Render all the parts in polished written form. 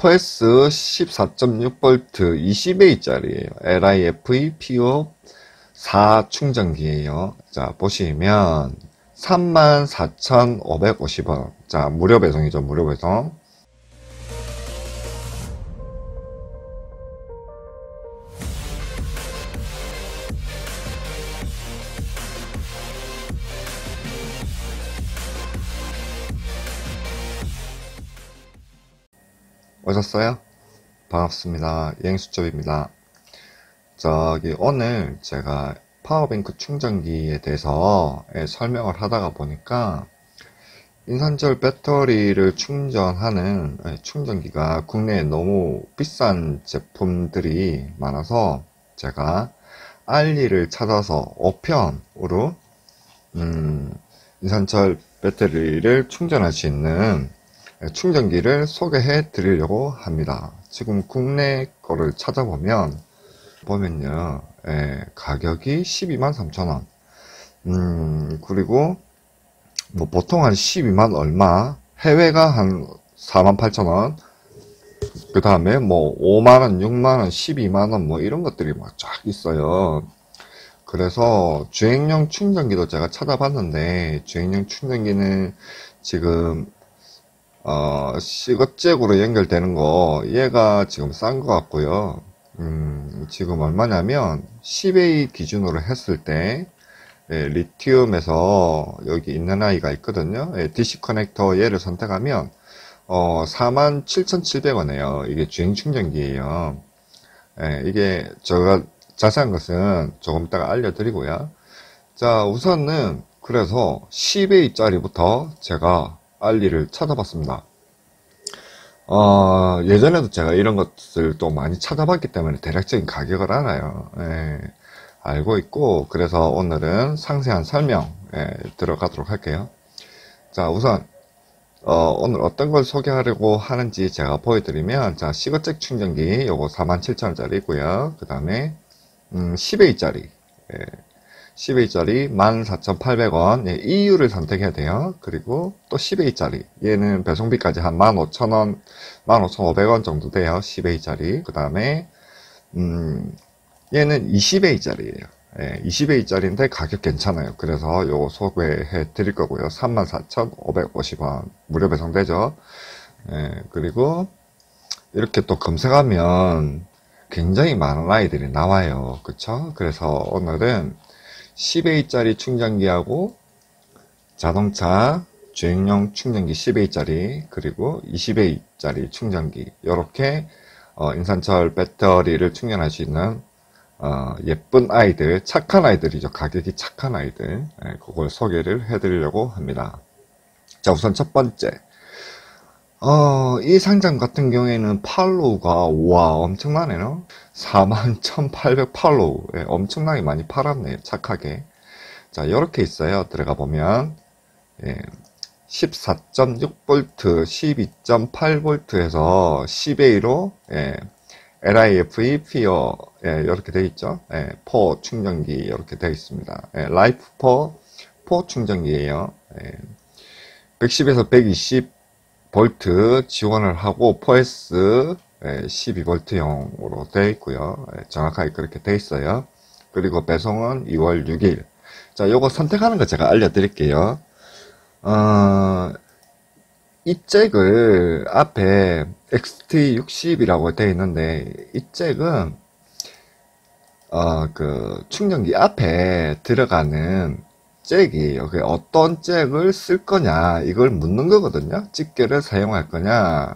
포에스 14.6V 20A짜리예요. LIFE PO 4 충전기예요. 자, 보시면 34,550원. 자, 무료 배송이죠. 무료 배송. 오셨어요? 반갑습니다. 여행수첩입니다. 오늘 제가 파워뱅크 충전기에 대해서 설명을 하다가 보니까 인산철 배터리를 충전하는 충전기가 국내에 너무 비싼 제품들이 많아서 제가 알리를 찾아서 5편으로 인산철 배터리를 충전할 수 있는 충전기를 소개해 드리려고 합니다. 지금 국내 거를 찾아보면 가격이 123,000원. 그리고 뭐 보통 한 12만 얼마, 해외가 한 48,000원, 그 다음에 뭐 5만원, 6만원, 12만원 뭐 이런 것들이 막 쫙 있어요. 그래서 주행용 충전기도 제가 찾아봤는데, 주행용 충전기는 지금 시거잭으로 연결되는 거, 얘가 지금 싼 것 같고요. 지금 얼마냐면, 10A 기준으로 했을 때, 리튬에서 여기 있는 아이가 있거든요. DC 커넥터 얘를 선택하면, 47,700원이에요. 이게 주행 충전기예요. 이게 제가 자세한 것은 조금 이따가 알려드리고요. 자, 우선은, 그래서 10A짜리부터 제가 알리를 찾아봤습니다. 예전에도 제가 이런 것들 또 많이 찾아봤기 때문에 대략적인 가격을 알아요. 알고 있고, 그래서 오늘은 상세한 설명 들어가도록 할게요. 자, 우선 오늘 어떤 걸 소개하려고 하는지 제가 보여드리면, 자, 시거잭 충전기 요거 47,000원짜리고요. 그 다음에 10A짜리 10A짜리 14,800원. EU를 선택해야 돼요. 그리고 또 10A짜리. 얘는 배송비까지 한 15,000원, 15,500원 정도 돼요. 10A짜리. 그 다음에, 얘는 20A짜리예요. 20A짜리인데 가격 괜찮아요. 그래서 요거 소개해 드릴 거고요. 34,550원. 무료 배송되죠. 그리고 이렇게 또 검색하면 굉장히 많은 아이들이 나와요. 그쵸? 그래서 오늘은 10A짜리 충전기하고 자동차 주행용 충전기 10A짜리 그리고 20A짜리 충전기 이렇게 인산철 배터리를 충전할 수 있는 예쁜 아이들, 착한 아이들이죠. 가격이 착한 아이들, 그걸 소개를 해드리려고 합니다. 자, 우선 첫 번째, 이 상장 같은 경우에는 팔로우가 와 엄청나네요. 41,800 팔로우. 엄청나게 많이 팔았네요. 착하게. 자, 이렇게 있어요. 들어가 보면 14.6V 12.8V에서 10A로 LIFE PO 이렇게 되어 있죠. 4 충전기 이렇게 되어 있습니다. 라이프 4 충전기예요. 110에서 120 볼트 지원을 하고 포에스 12V용으로 되어 있고요. 정확하게 그렇게 되어 있어요. 그리고 배송은 2월 6일. 자, 요거 선택하는 거 제가 알려드릴게요. 이 잭을 앞에 XT60이라고 되어 있는데 이 잭은 그 충전기 앞에 들어가는 잭이에요. 어떤 잭을 쓸 거냐 이걸 묻는 거거든요. 집게를 사용할 거냐,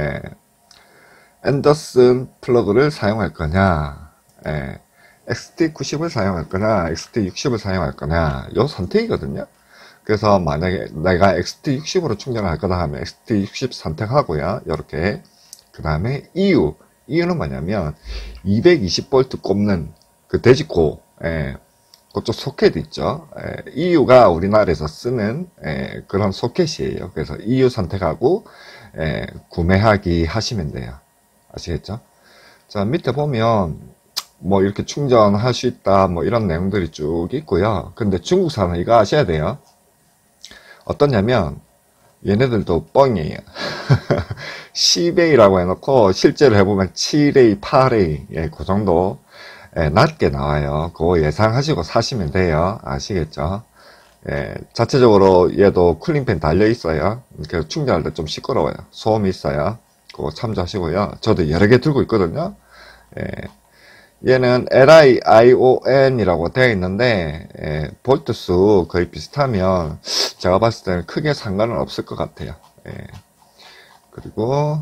앤더슨 플러그를 사용할 거냐, XT90을 사용할 거냐, XT60을 사용할 거냐, 요 선택이거든요. 그래서 만약에 내가 XT60으로 충전할 거다 하면 XT60 선택하고요. 이렇게. 그 다음에 EU는 뭐냐면 220V 꼽는 그 돼지코, 그쪽 소켓 있죠. EU가 우리나라에서 쓰는 그런 소켓이에요. 그래서 EU 선택하고 구매하기 하시면 돼요. 아시겠죠? 자, 밑에 보면 뭐 이렇게 충전할 수 있다 뭐 이런 내용들이 쭉 있고요. 근데 중국산은 이거 아셔야 돼요. 어떠냐면 얘네들도 뻥이에요. 10A라고 해놓고 실제로 해보면 7A, 8A 예, 그 정도 예, 낮게 나와요. 그거 예상하시고 사시면 돼요. 아시겠죠? 예, 자체적으로 얘도 쿨링팬 달려 있어요. 그래서 충전할 때 좀 시끄러워요. 소음이 있어요. 그거 참조하시고요. 저도 여러 개 들고 있거든요. 예, 얘는 LIION이라고 되어 있는데 예, 볼트 수 거의 비슷하면 제가 봤을 때는 크게 상관은 없을 것 같아요. 예, 그리고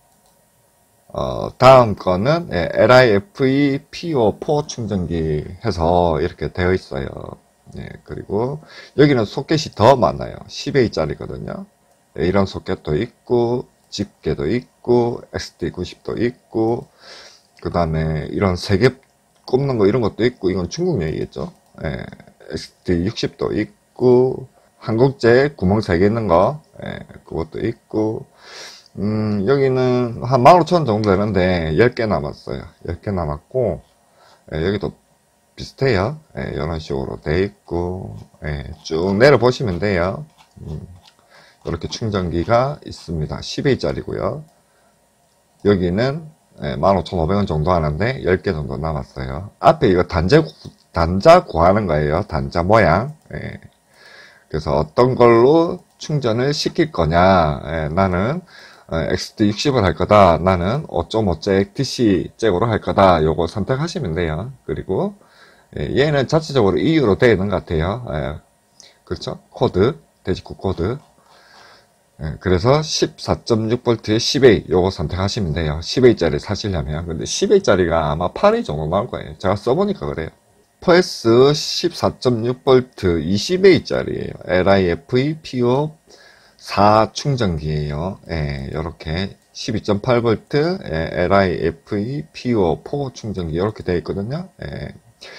다음 거는 예, LIFE PO4 충전기 해서 이렇게 되어 있어요. 예, 그리고 여기는 소켓이 더 많아요. 10A짜리거든요. 예, 이런 소켓도 있고 집게도 있고 XT90도 있고 그 다음에 이런 3개 꼽는 거 이런 것도 있고 이건 중국용이겠죠. 예, XT60도 있고 한국제 구멍 3개 있는 거 예, 그것도 있고 여기는 한 15,000원 정도 되는데 10개 남았어요. 10개 남았고 예, 여기도 비슷해요. 예, 이런 식으로 돼 있고 예, 쭉 내려보시면 돼요. 이렇게 충전기가 있습니다. 10A짜리고요. 여기는 15,500원 정도 하는데 10개 정도 남았어요. 앞에 이거 단자 구하는 거예요. 단자 모양. 예. 그래서 어떤 걸로 충전을 시킬 거냐. 예, 나는 XT60을 할 거다. 나는 5.5잭 TC 잭으로 할 거다. 요거 선택하시면 돼요. 그리고 얘는 자체적으로 EU로 되어 있는 것 같아요. 예. 그렇죠? 코드, 돼지코 코드. 예, 그래서 14.6V의 10A 요거 선택하시면 돼요. 10A짜리 사시려면. 근데 10A짜리가 아마 8A 정도 나올 거예요. 제가 써보니까 그래요. PS 14.6V 20A짜리예요. LIFE PO 4 충전기예요. 예, 요렇게 12.8V LIFE PO 4 충전기 이렇게 되어 있거든요. 예,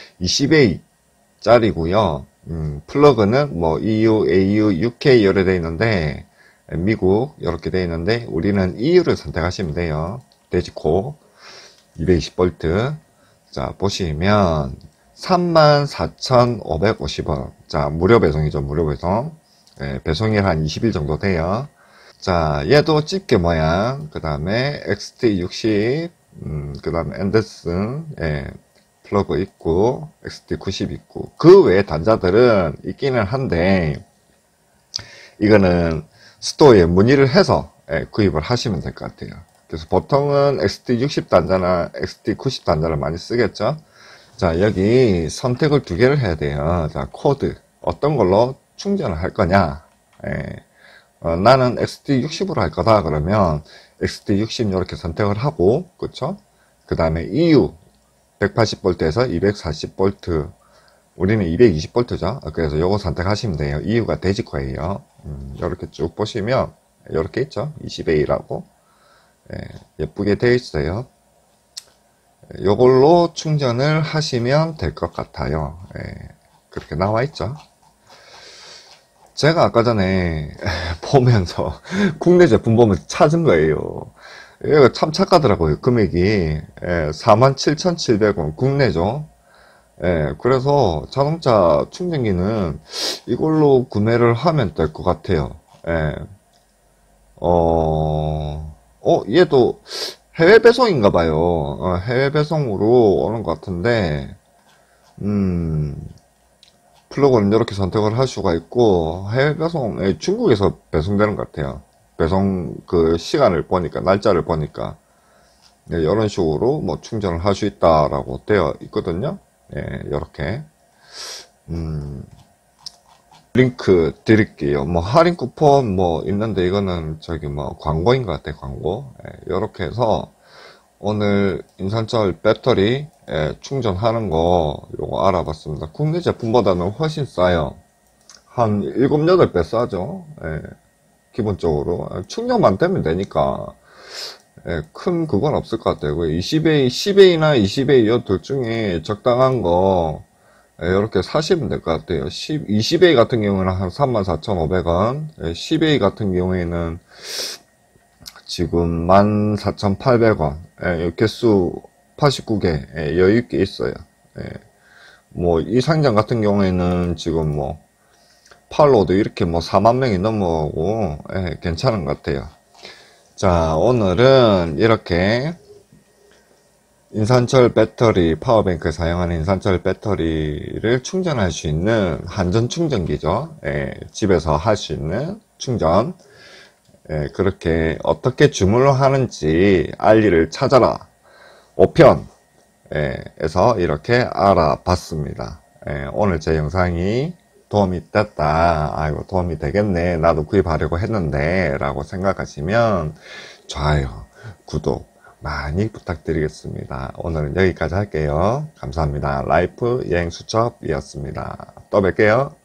20A짜리고요. 플러그는 뭐 EU, AU, UK 이렇게 되어 있는데 미국 이렇게 되어 있는데 우리는 EU를 선택하시면 돼요. 돼지코 220V. 자 보시면 34,550원. 자 무료 배송이죠. 무료 배송. 예, 배송일 한 20일 정도 돼요. 자 얘도 집게 모양. 그 다음에 XT60 그 다음에 앤더슨 예, 플러그 있고 XT90 있고 그 외에 단자들은 있기는 한데 이거는 스토어에 문의를 해서 구입을 하시면 될 것 같아요. 그래서 보통은 XT60 단자나 XT90 단자를 많이 쓰겠죠. 자 여기 선택을 2개를 해야 돼요. 자 코드 어떤 걸로 충전을 할 거냐. 나는 XT60으로 할 거다 그러면 XT60 이렇게 선택을 하고 그쵸. 그 다음에 EU 180V에서 240V 우리는 220V죠. 그래서 요거 선택하시면 돼요. EU가 돼지코예요. 이렇게 쭉 보시면 이렇게 있죠. 20A라고 예쁘게 되어 있어요. 요걸로 충전을 하시면 될 것 같아요. 그렇게 나와 있죠. 제가 아까 전에 보면서 국내 제품 보면 찾은 거예요. 이거 참 착하더라고요. 금액이 47,700원 국내죠. 그래서 자동차 충전기는 이걸로 구매를 하면 될 것 같아요. 얘도 해외 배송인가 봐요. 해외 배송으로 오는 것 같은데, 플러그는 이렇게 선택을 할 수가 있고, 해외 배송, 중국에서 배송되는 것 같아요. 배송 그 시간을 보니까, 날짜를 보니까, 이런 식으로 뭐 충전을 할 수 있다라고 되어 있거든요. 이렇게. 링크 드릴게요. 뭐 할인 쿠폰 뭐 있는데 이거는 저기 뭐 광고인 것 같아. 광고. 이렇게 해서 오늘 인산철 배터리 충전하는 거 요거 알아봤습니다. 국내 제품보다는 훨씬 싸요. 한 7, 8배 싸죠. 기본적으로 충전만 되면 되니까 큰 그건 없을 것 같아요. 20A, 10A나 20A 이 둘 중에 적당한 거 이렇게 사시면 될 것 같아요. 20A 같은 경우는 한 34,500원, 10A 같은 경우에는 지금 14,800원, 개수 89개 여유있게 있어요. 뭐 이 상장 같은 경우에는 지금 뭐 팔로우도 이렇게 뭐 4만 명이 넘어오고, 예, 괜찮은 것 같아요. 자, 오늘은 이렇게 인산철 배터리, 파워뱅크에 사용하는 인산철 배터리를 충전할 수 있는 한전 충전기죠. 예, 집에서 할 수 있는 충전. 예, 그렇게 어떻게 주문을 하는지 알리를 찾아라. 5편. 에서 이렇게 알아봤습니다. 예, 오늘 제 영상이 도움이 됐다. 아이고, 도움이 되겠네. 나도 구입하려고 했는데. 라고 생각하시면 좋아요, 구독 많이 부탁드리겠습니다. 오늘은 여기까지 할게요. 감사합니다. 라이프 여행 수첩이었습니다. 또 뵐게요.